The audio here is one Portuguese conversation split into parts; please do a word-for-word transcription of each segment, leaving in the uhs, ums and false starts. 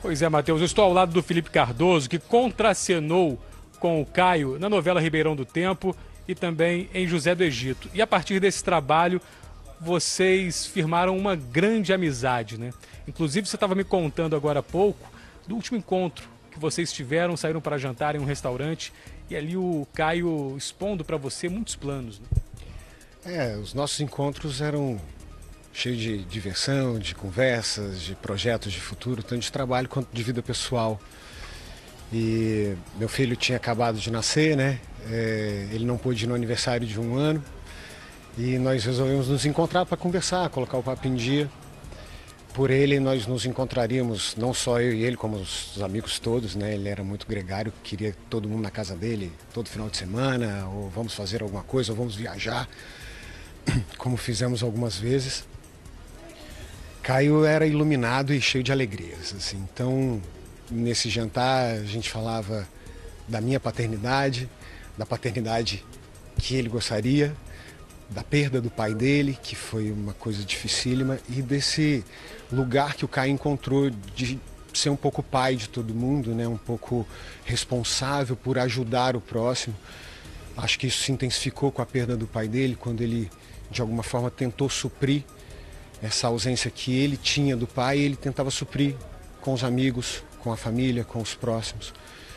Pois é, Matheus, eu estou ao lado do Felipe Cardoso, que contracenou com o Caio na novela Ribeirão do Tempo e também em José do Egito. E a partir desse trabalho, vocês firmaram uma grande amizade, né? Inclusive, você estava me contando agora há pouco do último encontro que vocês tiveram, saíram para jantar em um restaurante e ali o Caio expondo para você muitos planos, né? É, os nossos encontros eram cheios de diversão, de conversas, de projetos de futuro, tanto de trabalho quanto de vida pessoal. E meu filho tinha acabado de nascer, né? É, ele não pôde ir no aniversário de um ano e nós resolvemos nos encontrar para conversar, colocar o papo em dia. Por ele nós nos encontraríamos, não só eu e ele, como os amigos todos, né? Ele era muito gregário, queria todo mundo na casa dele todo final de semana, ou vamos fazer alguma coisa, ou vamos viajar, como fizemos algumas vezes. Caio era iluminado e cheio de alegrias, assim. Então, nesse jantar a gente falava da minha paternidade, da paternidade que ele gostaria, da perda do pai dele, que foi uma coisa dificílima, e desse lugar que o Caio encontrou de ser um pouco pai de todo mundo, né? Um pouco responsável por ajudar o próximo. Acho que isso se intensificou com a perda do pai dele, quando ele, de alguma forma, tentou suprir essa ausência que ele tinha do pai, e ele tentava suprir com os amigos, com a família, com os próximos.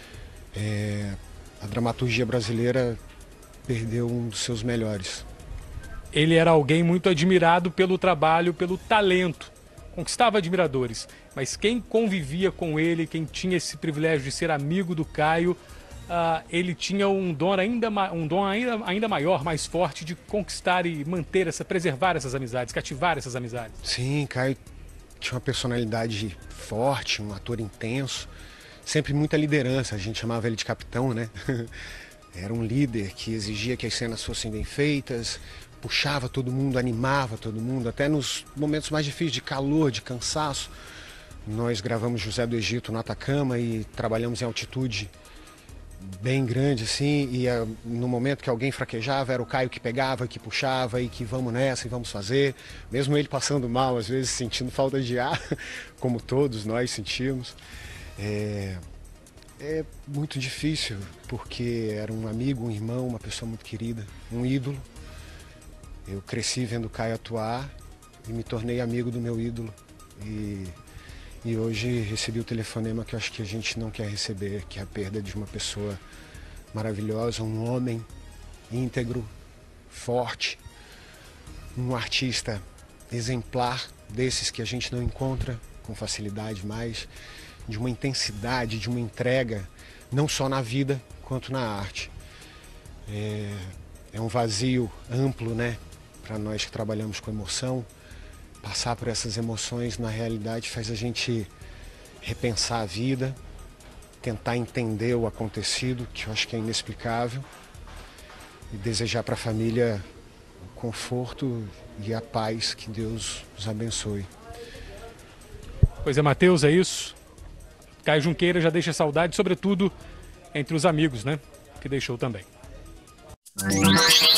É, a dramaturgia brasileira perdeu um dos seus melhores. Ele era alguém muito admirado pelo trabalho, pelo talento, conquistava admiradores, mas quem convivia com ele, quem tinha esse privilégio de ser amigo do Caio, uh, ele tinha um dom, ainda, um dom ainda, ainda maior, mais forte, de conquistar e manter, essa, preservar essas amizades, cativar essas amizades. Sim, Caio tinha uma personalidade forte, um ator intenso, sempre muita liderança, a gente chamava ele de capitão, né? Era um líder que exigia que as cenas fossem bem feitas, puxava todo mundo, animava todo mundo, até nos momentos mais difíceis de calor, de cansaço. Nós gravamos José do Egito no Atacama e trabalhamos em altitude bem grande, assim, e uh, no momento que alguém fraquejava, era o Caio que pegava, que puxava e que vamos nessa e vamos fazer. Mesmo ele passando mal, às vezes sentindo falta de ar, como todos nós sentimos. É... É muito difícil, porque era um amigo, um irmão, uma pessoa muito querida, um ídolo. Eu cresci vendo o Caio atuar e me tornei amigo do meu ídolo. E, e hoje recebi o telefonema que eu acho que a gente não quer receber, que é a perda de uma pessoa maravilhosa, um homem íntegro, forte, um artista exemplar, desses que a gente não encontra com facilidade mais, de uma intensidade, de uma entrega, não só na vida, quanto na arte. É, é um vazio amplo, né? Para nós que trabalhamos com emoção, passar por essas emoções, na realidade, faz a gente repensar a vida, tentar entender o acontecido, que eu acho que é inexplicável, e desejar para a família o conforto e a paz, que Deus os abençoe. Pois é, Matheus, é isso. Caio Junqueira já deixa saudade, sobretudo entre os amigos, né? Que deixou também.